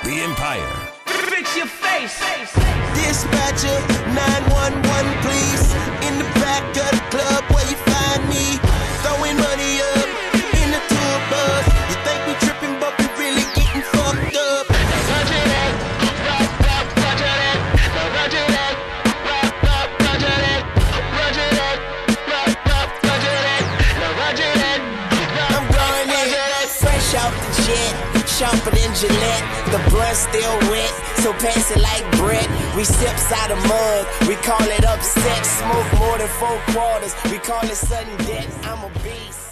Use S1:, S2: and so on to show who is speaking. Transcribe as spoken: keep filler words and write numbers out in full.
S1: The Empire.
S2: Fix your face.
S3: Dispatcher, nine one one, please. In the back of the club where you find me. Throwing money up in the tour bus. You think we tripping, but we really getting fucked up.
S2: Roger that, rock, rock, roger that, roger that, rock, rock, roger that, roger that, rock, rock, roger that, roger that.
S3: I'm going in, fresh off the jet, sharper than Gillette. The blunt still wet, so pass it like Brett. We sips out of mug, we call it upset. Smoke more than four quarters, we call it sudden death. I'm a beast.